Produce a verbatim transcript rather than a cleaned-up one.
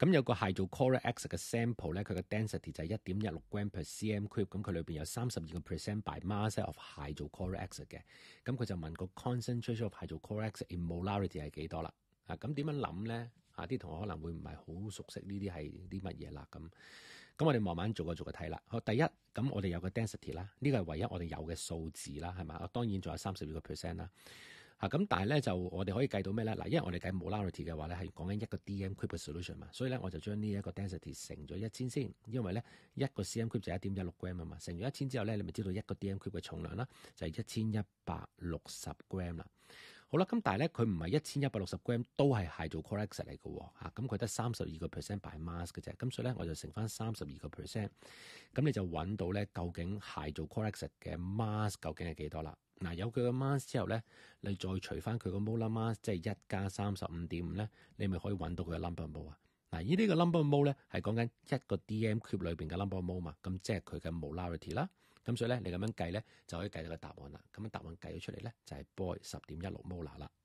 咁有個 hydrochloric acid 嘅 sample 咧，佢嘅 density 就係一點一六 gram per cm cube，咁佢裏邊有三十二個 percent by mass of hydrochloric acid 嘅，咁佢就問個 concentration of hydrochloric acid in molarity 係幾多啦？啊，咁點樣諗咧？啊，啲同學可能會唔係好熟悉呢啲係啲乜嘢啦咁。咁我哋慢慢做個做個睇啦。好，第一，咁我哋有個 density 啦，呢個係唯一我哋有嘅數字啦，係嘛？當然仲有三十二個 percent 啦。嚇，咁但係咧就我哋可以計到咩咧？嗱，因為我哋計 molarity 嘅話咧係講緊一個 dm cube 嘅 solution 嘛，所以咧我就將呢一個 density 乘咗一千先，因為咧一個 cm cube 就一點一六 gram 啊嘛，乘咗一千之後咧，你咪知道一個 dm cube 嘅重量啦，就係一千一百六十 gram 啦。好啦，咁但係咧佢唔係一千一百六十 gram 都係 hydrochloric acid 嚟嘅喎，嚇，咁佢得三十二個 percent by mass 嘅啫，咁所以咧我就乘翻三十二個 percent，咁你就揾到咧究竟 hydrochloric acid 嘅 mass 究竟係幾多啦？嗱，有佢個 mass 之後咧，你再除翻佢個 molar mass，即係一加三十五點五咧，你咪可以揾到佢嘅 number mole 啊！嗱，呢啲個 number mole 咧係講緊一個 dm cube 裏邊嘅 number mole 嘛，咁即係佢嘅 molarity 啦。咁所以咧，你咁樣計咧就可以計到個答案啦。咁樣答案計咗出嚟咧就係 boy 十點一六 molar 啦。